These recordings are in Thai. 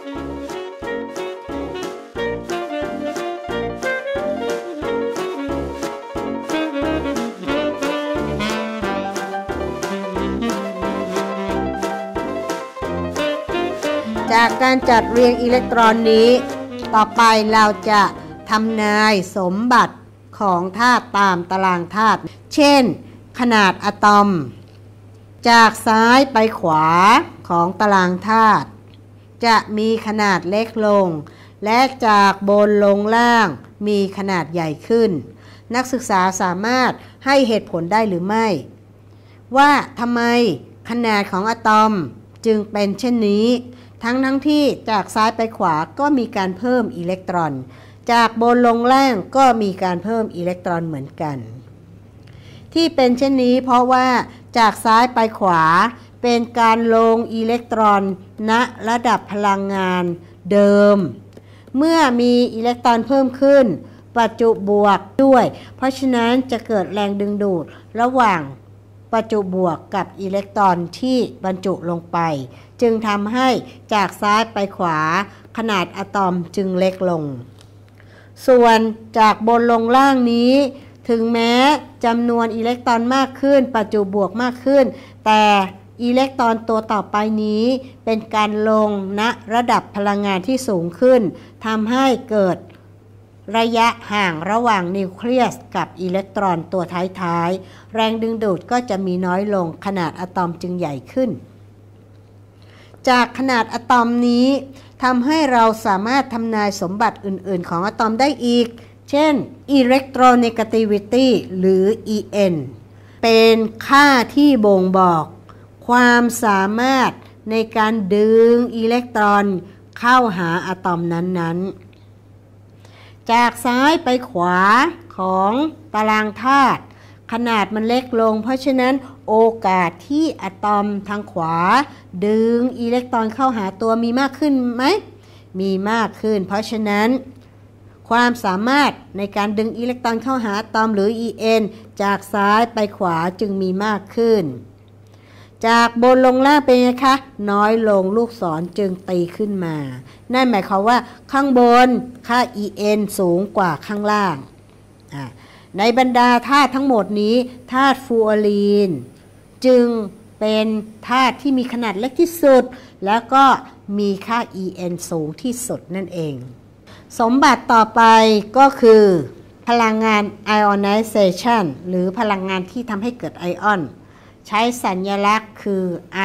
จากการจัดเรียงอิเล็กตรอนนี้ต่อไปเราจะทำนายสมบัติของธาตุตามตารางธาตุเช่นขนาดอะตอมจากซ้ายไปขวาของตารางธาตุจะมีขนาดเล็กลงและจากบนลงล่างมีขนาดใหญ่ขึ้นนักศึกษาสามารถให้เหตุผลได้หรือไม่ว่าทำไมขนาดของอะตอมจึงเป็นเช่นนี้ทั้งที่จากซ้ายไปขวาก็มีการเพิ่มอิเล็กตรอนจากบนลงล่างก็มีการเพิ่มอิเล็กตรอนเหมือนกันที่เป็นเช่นนี้เพราะว่าจากซ้ายไปขวาเป็นการลงอิเล็กตรอนณระดับพลังงานเดิมเมื่อมีอิเล็กตรอนเพิ่มขึ้นประจุบวกด้วยเพราะฉะนั้นจะเกิดแรงดึงดูดระหว่างประจุบวกกับอิเล็กตรอนที่บรรจุลงไปจึงทำให้จากซ้ายไปขวาขนาดอะตอมจึงเล็กลงส่วนจากบนลงล่างนี้ถึงแม้จำนวนอิเล็กตรอนมากขึ้นประจุบวกมากขึ้นแต่อิเล็กตรอนตัวต่อไปนี้เป็นการลงณระดับพลังงานที่สูงขึ้นทำให้เกิดระยะห่างระหว่างนิวเคลียสกับอิเล็กตรอนตัวท้ายๆแรงดึงดูดก็จะมีน้อยลงขนาดอะตอมจึงใหญ่ขึ้นจากขนาดอะตอมนี้ทำให้เราสามารถทำนายสมบัติอื่นๆของอะตอมได้อีกเช่น electronegativity หรือ En เป็นค่าที่บ่งบอกความสามารถในการดึงอิเล็กตรอนเข้าหาอะตอมนั้นๆจากซ้ายไปขวาของตารางธาตุขนาดมันเล็กลงเพราะฉะนั้นโอกาสที่อะตอมทางขวาดึงอิเล็กตรอนเข้าหาตัวมีมากขึ้นไหมมีมากขึ้นเพราะฉะนั้นความสามารถในการดึงอิเล็กตรอนเข้าหาอะตอมหรือ En จากซ้ายไปขวาจึงมีมากขึ้นจากบนลงล่างเป็นไงคะน้อยลงลูกศรจึงตีขึ้นมานั่นหมายความว่าข้างบนค่า En สูงกว่าข้างล่างในบรรดาธาตุทั้งหมดนี้ธาตุฟลูออรีนจึงเป็นธาตุที่มีขนาดเล็กที่สุดแล้วก็มีค่า En สูงที่สุดนั่นเองสมบัติต่อไปก็คือพลังงาน ionization หรือพลังงานที่ทำให้เกิดไอออนใช้สัญลักษณ์คือ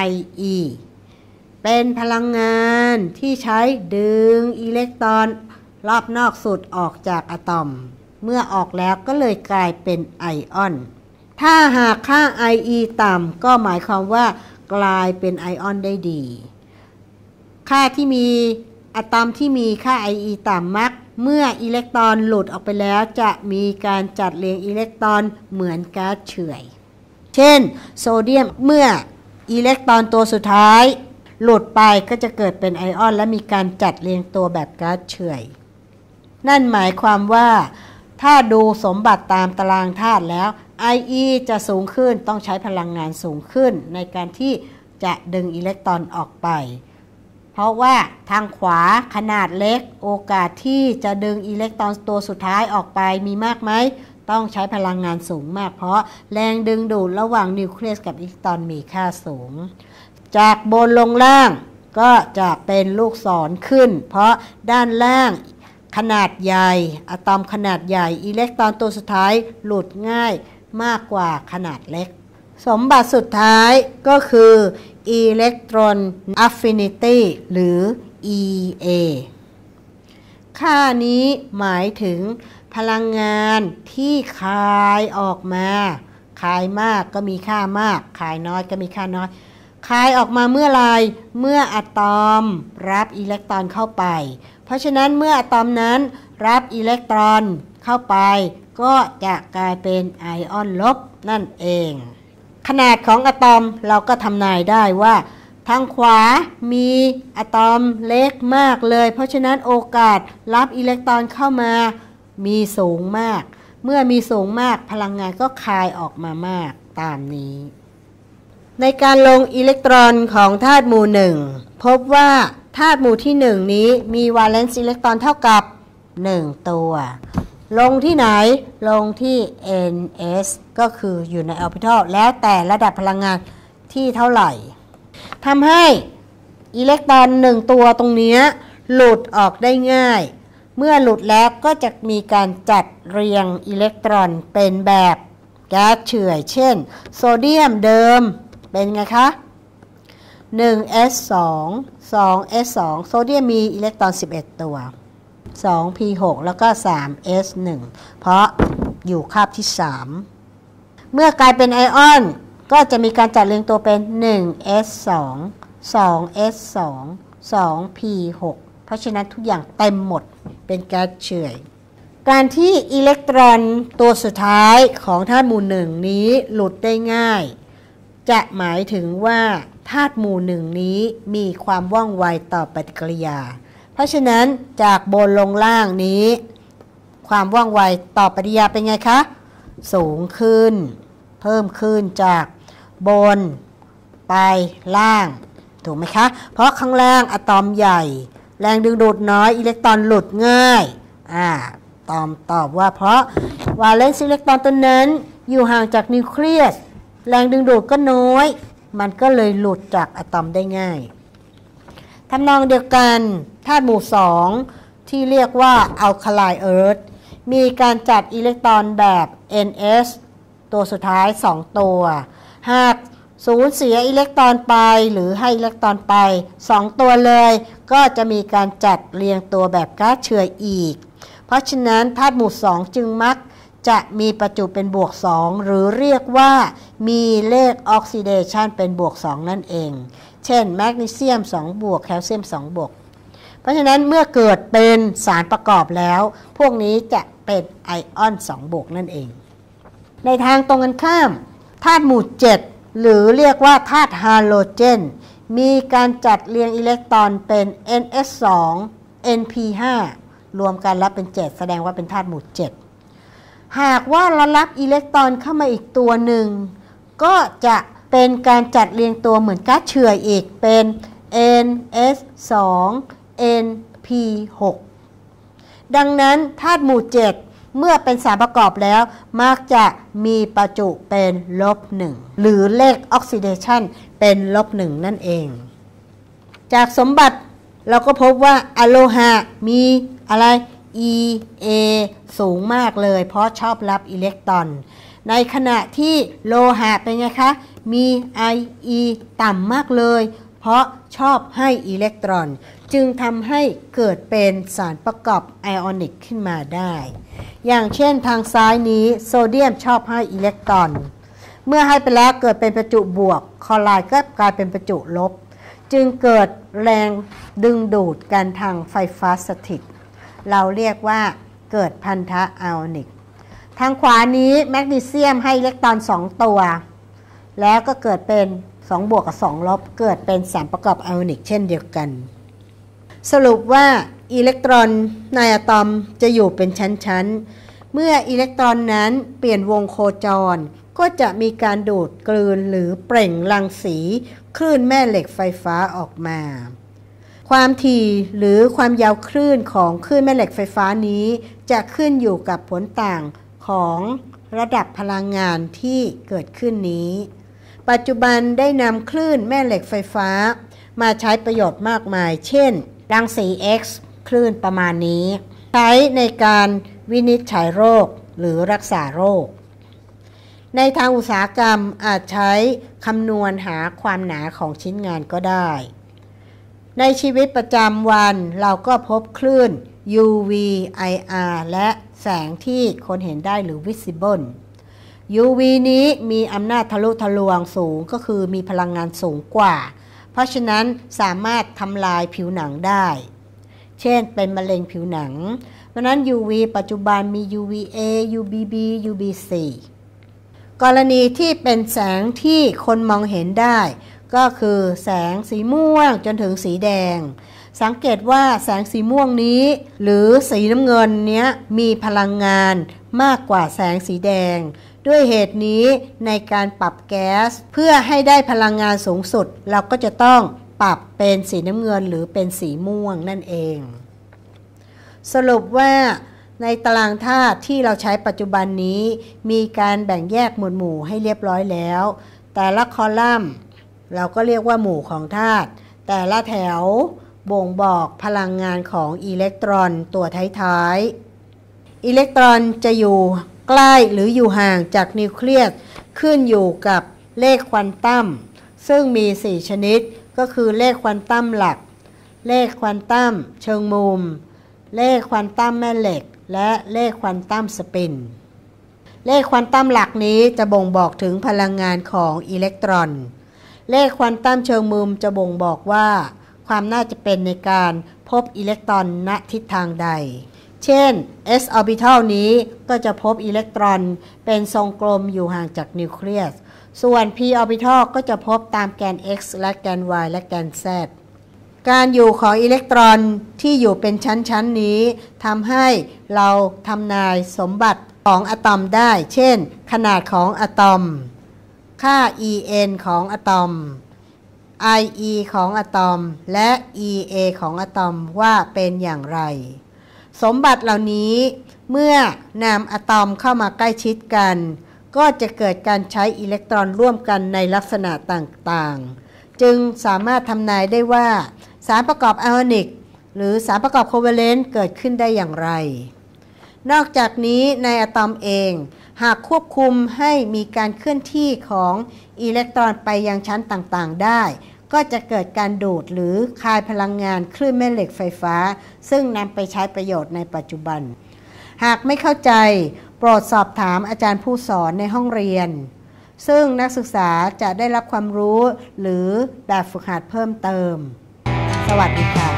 IE เป็นพลังงานที่ใช้ดึงอิเล็กตรอนรอบนอกสุดออกจากอะตอมเมื่อออกแล้วก็เลยกลายเป็นไอออนถ้าหากค่า IE ต่ำก็หมายความว่ากลายเป็นไอออนได้ดีค่าที่มีอะตอมที่มีค่า IE ต่ำมักเมื่ออิเล็กตรอนหลุดออกไปแล้วจะมีการจัดเรียงอิเล็กตรอนเหมือนก๊าซเฉื่อยเช่นโซเดียมเมื่ออิเล็กตรอนตัวสุดท้ายหลุดไปก็จะเกิดเป็นไอออนและมีการจัดเรียงตัวแบบก๊าซเฉื่อยนั่นหมายความว่าถ้าดูสมบัติตามตารางธาตุแล้ว IE จะสูงขึ้นต้องใช้พลังงานสูงขึ้นในการที่จะดึงอิเล็กตรอนออกไปเพราะว่าทางขวาขนาดเล็กโอกาสที่จะดึงอิเล็กตรอนตัวสุดท้ายออกไปมีมากไหมต้องใช้พลังงานสูงมากเพราะแรงดึงดูดระหว่างนิวเคลียสกับอิเล็กตรอนมีค่าสูงจากบนลงล่างก็จะเป็นลูกศรขึ้นเพราะด้านล่างขนาดใหญ่อะตอมขนาดใหญ่อิเล็กตรอนตัวสุดท้ายหลุดง่ายมากกว่าขนาดเล็กสมบัติสุดท้ายก็คือ Electron Affinity หรือ EA ค่านี้หมายถึงพลังงานที่คายออกมาคายมากก็มีค่ามากคายน้อยก็มีค่าน้อยคายออกมาเมื่อไรเมื่ออะตอมรับอิเล็กตรอนเข้าไปเพราะฉะนั้นเมื่ออะตอมนั้นรับอิเล็กตรอนเข้าไปก็จะกลายเป็นไอออนลบนั่นเองขนาดของอะตอมเราก็ทำนายได้ว่าทางขวามีอะตอมเล็กมากเลยเพราะฉะนั้นโอกาสรับอิเล็กตรอนเข้ามามีสูงมากเมื่อมีสูงมากพลังงานก็คายออกมามากตามนี้ในการลงอิเล็กตรอนของธาตุหมู่หนึ่งพบว่าธาตุหมู่ที่1นี้มีวาเลนซ์อิเล็กตรอนเท่ากับ1ตัวลงที่ไหนลงที่ ns ก็คืออยู่ในออร์บิทัลแล้วแต่ระดับพลังงานที่เท่าไหร่ทำให้อิเล็กตรอน1ตัวตรงนี้หลุดออกได้ง่ายเมื่อหลุดแล้วก็จะมีการจัดเรียงอิเล็กตรอนเป็นแบบแก๊สเฉื่อยเช่นโซเดียมเดิมเป็นไงคะ1s2 2s2 โซเดียมมีอิเล็กตรอน11ตัว2p6 แล้วก็ 3s1 เพราะอยู่คาบที่3เมื่อกลายเป็นไอออนก็จะมีการจัดเรียงตัวเป็น 1s2 2s2 2p6 เพราะฉะนั้นทุกอย่างเต็มหมดเป็นแก๊สเฉื่อยการที่อิเล็กตรอนตัวสุดท้ายของธาตุหมู่หนึ่งนี้หลุดได้ง่ายจะหมายถึงว่าธาตุหมู่หนึ่งนี้มีความว่องไวต่อปฏิกิริยาเพราะฉะนั้นจากบนลงล่างนี้ความว่องไวต่อปฏิกิริยาเป็นไงคะสูงขึ้นเพิ่มขึ้นจากบนไปล่างถูกไหมคะเพราะข้างล่างอะตอมใหญ่แรงดึงดูดน้อยอิเล็กตรอนหลุดง่ายตอบว่าเพราะวาเลนซ์อิเล็กตรอนตัวนั้นอยู่ห่างจากนิวเคลียสแรงดึงดูดก็น้อยมันก็เลยหลุดจากอะตอมได้ง่ายทำนองเดียวกันธาตุหมู่2ที่เรียกว่าอัลคาไลน์เอิร์ธมีการจัดอิเล็กตรอนแบบ ns ตัวสุดท้าย2ตัวหากสูญเสียอิเล็กตรอนไปหรือให้อิเล็กตรอนไป2ตัวเลยก็จะมีการจัดเรียงตัวแบบก๊าซเฉื่อยอีกเพราะฉะนั้นธาตุหมู่2จึงมักจะมีประจุเป็นบวก2หรือเรียกว่ามีเลขออกซิเดชันเป็นบวก2นั่นเองเช่นแมกนีเซียม2บวกแคลเซียม2บวกเพราะฉะนั้นเมื่อเกิดเป็นสารประกอบแล้วพวกนี้จะเป็นไอออน2บวกนั่นเองในทางตรงกันข้ามธาตุหมู่7หรือเรียกว่าธาตุฮาโลเจนมีการจัดเรียงอิเล็กตรอนเป็น ns2 np5 รวมกันแล้วเป็น7แสดงว่าเป็นธาตุหมู่7หากว่าเรารับอิเล็กตรอนเข้ามาอีกตัวหนึ่งก็จะเป็นการจัดเรียงตัวเหมือนก๊าซเฉื่อยอีกเป็น ns2 np6 ดังนั้นธาตุหมู่7เมื่อเป็นสารประกอบแล้วมักจะมีประจุเป็น-1หรือเลขออกซิเดชันเป็น-1นั่นเองจากสมบัติเราก็พบว่าอะโลหะมีอะไร EA สูงมากเลยเพราะชอบรับอิเล็กตรอนในขณะที่โลหะเป็นไงคะมี IE ต่ำมากเลยเพราะชอบให้อิเล็กตรอนจึงทำให้เกิดเป็นสารประกอบไอออนิกขึ้นมาได้อย่างเช่นทางซ้ายนี้โซเดียมชอบให้อิเล็กตรอนเมื่อให้ไปแล้วเกิดเป็นประจุบวกคลอไรด์ก็กลายเป็นประจุลบจึงเกิดแรงดึงดูดกันทางไฟฟ้าสถิตเราเรียกว่าเกิดพันธะไอออนิกทางขวานี้แมกนีเซียมให้อิเล็กตรอน2ตัวแล้วก็เกิดเป็น2บวกกับ2ลบเกิดเป็นสารประกอบไอออนิกเช่นเดียวกันสรุปว่าอิเล็กตรอนในอะตอมจะอยู่เป็นชั้นๆเมื่ออิเล็กตรอนนั้นเปลี่ยนวงโคจรก็จะมีการดูดกลืนหรือเปล่งรังสีคลื่นแม่เหล็กไฟฟ้าออกมาความถี่หรือความยาวคลื่นของคลื่นแม่เหล็กไฟฟ้านี้จะขึ้นอยู่กับผลต่างของระดับพลังงานที่เกิดขึ้นนี้ปัจจุบันได้นำคลื่นแม่เหล็กไฟฟ้ามาใช้ประโยชน์มากมายเช่นรังสี X คลื่นประมาณนี้ใช้ในการวินิจฉัยโรคหรือรักษาโรคในทางอุตสาหกรรมอาจใช้คำนวณหาความหนาของชิ้นงานก็ได้ในชีวิตประจำวันเราก็พบคลื่น UV IR และแสงที่คนเห็นได้หรือ visible UV นี้มีอำนาจทะลุทะลวงสูงก็คือมีพลังงานสูงกว่าเพราะฉะนั้นสามารถทำลายผิวหนังได้เช่นเป็นมะเร็งผิวหนังเพราะนั้น UV ปัจจุบันมี UVA UVB UVC กรณีที่เป็นแสงที่คนมองเห็นได้ก็คือแสงสีม่วงจนถึงสีแดงสังเกตว่าแสงสีม่วงนี้หรือสีน้ำเงินเนี้ยมีพลังงานมากกว่าแสงสีแดงด้วยเหตุนี้ในการปรับแก๊สเพื่อให้ได้พลังงานสูงสุดเราก็จะต้องปรับเป็นสีน้ำเงินหรือเป็นสีม่วงนั่นเองสรุปว่าในตารางธาตุที่เราใช้ปัจจุบันนี้มีการแบ่งแยกหมวดหมู่ให้เรียบร้อยแล้วแต่ละคอลัมน์เราก็เรียกว่าหมู่ของธาตุแต่ละแถวบ่งบอกพลังงานของอิเล็กตรอนตัวท้ายๆอิเล็กตรอนจะอยู่ใกล้หรืออยู่ห่างจากนิวเคลียสขึ้นอยู่กับเลขควอนตัมซึ่งมี4ชนิดก็คือเลขควอนตัมหลักเลขควอนตัมเชิงมุมเลขควอนตัมแม่เหล็กและเลขควอนตัมสปินเลขควอนตัมหลักนี้จะบ่งบอกถึงพลังงานของอิเล็กตรอนเลขควอนตัมเชิงมุมจะบ่งบอกว่าความน่าจะเป็นในการพบอิเล็กตรอนณทิศทางใดเช่น s orbital นี้ก็จะพบอิเล็กตรอนเป็นทรงกลมอยู่ห่างจากนิวเคลียสส่วน p orbital ก็จะพบตามแกน x และแกน y และแกน z การอยู่ของอิเล็กตรอนที่อยู่เป็นชั้นๆนี้ทำให้เราทำนายสมบัติของอะตอมได้เช่นขนาดของอะตอมค่า En ของอะตอม IE ของอะตอมและ EA ของอะตอมว่าเป็นอย่างไรสมบัติเหล่านี้เมื่อนำอะตอมเข้ามาใกล้ชิดกันก็จะเกิดการใช้อิเล็กตรอนร่วมกันในลักษณะต่างๆจึงสามารถทำนายได้ว่าสารประกอบไอออนิกหรือสารประกอบโคเวเลนต์เกิดขึ้นได้อย่างไรนอกจากนี้ในอะตอมเองหากควบคุมให้มีการเคลื่อนที่ของอิเล็กตรอนไปยังชั้นต่างๆได้ก็จะเกิดการดูดหรือคายพลังงานคลื่นแม่เหล็กไฟฟ้าซึ่งนำไปใช้ประโยชน์ในปัจจุบันหากไม่เข้าใจโปรดสอบถามอาจารย์ผู้สอนในห้องเรียนซึ่งนักศึกษาจะได้รับความรู้หรือแบบฝึกหัดเพิ่มเติมสวัสดีค่ะ